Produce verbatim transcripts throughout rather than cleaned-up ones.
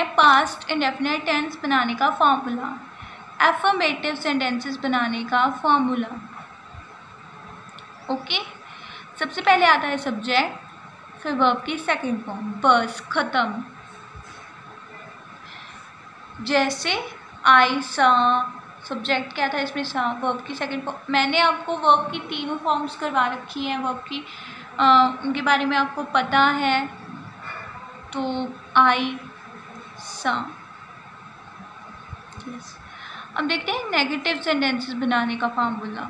है past indefinite tense बनाने का फॉर्मूला, एफर्मेटिव सेंटेंसेस बनाने का फॉर्मूला। ओके, सबसे पहले आता है सब्जेक्ट, फिर वर्ब की सेकंड फॉर्म, बस खत्म। जैसे आई सा, सब्जेक्ट क्या था इसमें सा, वर्ब की सेकंड फॉर्म। मैंने आपको वर्ब की तीनों फॉर्म्स करवा रखी हैं, वर्ब की आ, उनके बारे में आपको पता है। तो आई सा, यस। अब देखते हैं नेगेटिव सेंटेंसेस बनाने का फॉर्मूला।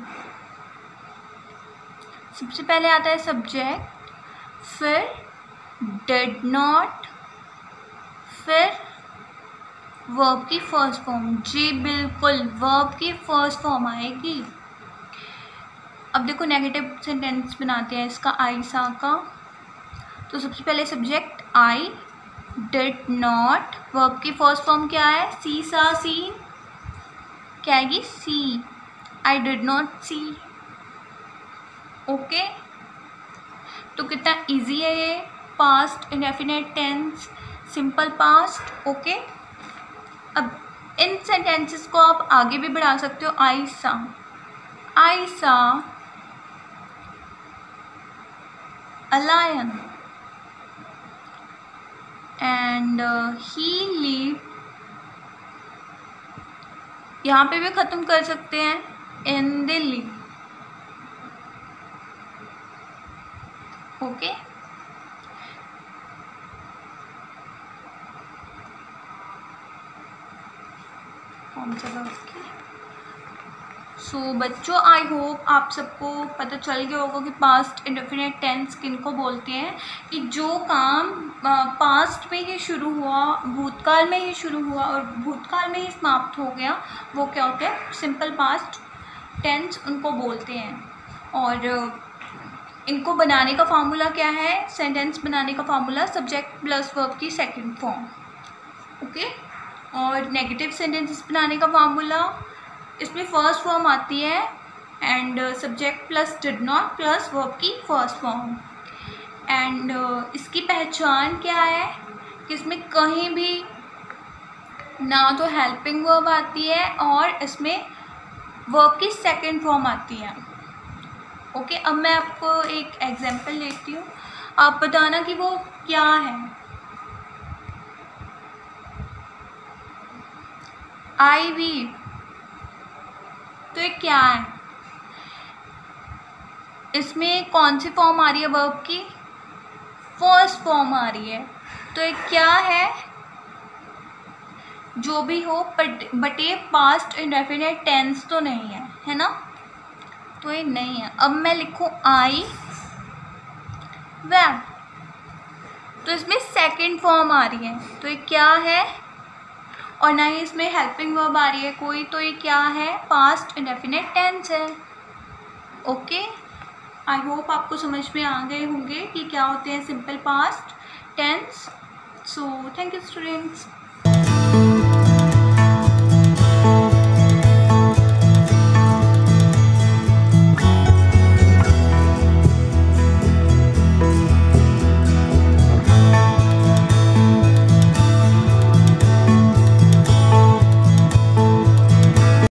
सबसे पहले आता है सब्जेक्ट, फिर डिड नॉट, फिर वर्ब की फर्स्ट फॉर्म। जी बिल्कुल, वर्ब की फर्स्ट फॉर्म आएगी। अब देखो नेगेटिव सेंटेंस बनाते हैं इसका, आई सा का। तो सबसे पहले subject I, did not, verb की फर्स्ट फॉर्म क्या है, सी सा सी, क्या आएगी, see. I did not see. Okay, तो कितना इजी है ये, past indefinite tense, simple past. Okay, अब इन सेंटेंसेस को आप आगे भी बढ़ा सकते हो। आई सा, आई सा a lion and uh, he lived, यहाँ पे भी ख़त्म कर सकते हैं, in दिल्ली। ओके, कौन सा उसकी। सो so, बच्चों आई होप आप सबको पता चल गया होगा कि पास्ट इंडेफिनिट टेंस किनको बोलते हैं, कि जो काम पास्ट में ही शुरू हुआ, भूतकाल में ही शुरू हुआ और भूतकाल में ही समाप्त हो गया, वो क्या होते हैं, सिंपल पास्ट टेंस उनको बोलते हैं। और इनको बनाने का फार्मूला क्या है, सेंटेंस बनाने का फार्मूला सब्जेक्ट प्लस वर्ब की सेकेंड फॉर्म। ओके, और नेगेटिव सेंटेंसेस बनाने का फार्मूला, इसमें फर्स्ट फॉर्म आती है and subject plus did not plus verb की फर्स्ट फॉर्म। एंड uh, इसकी पहचान क्या है कि इसमें कहीं भी ना तो हेल्पिंग वर्ब आती है और इसमें वर्ब की सेकंड फॉर्म आती है। ओके, अब मैं आपको एक एग्जांपल लेती हूँ, आप बताना कि वो क्या है। आई वी, तो ये क्या है, इसमें कौन सी फॉर्म आ रही है, वर्ब की फर्स्ट फॉर्म आ रही है। तो ये क्या है, जो भी हो बट बट ये पास्ट इंडेफिनिट टेंस तो नहीं है, है ना, तो ये नहीं है। अब मैं लिखूँ आई वेंट, तो इसमें सेकंड फॉर्म आ रही है, तो ये क्या है, और ना ही इसमें हेल्पिंग वर्ब आ रही है कोई, तो ये क्या है, पास्ट इंडेफिनिट टेंस है। ओके, आई होप आपको समझ में आ गए होंगे कि क्या होते हैं simple past tense. So thank you students.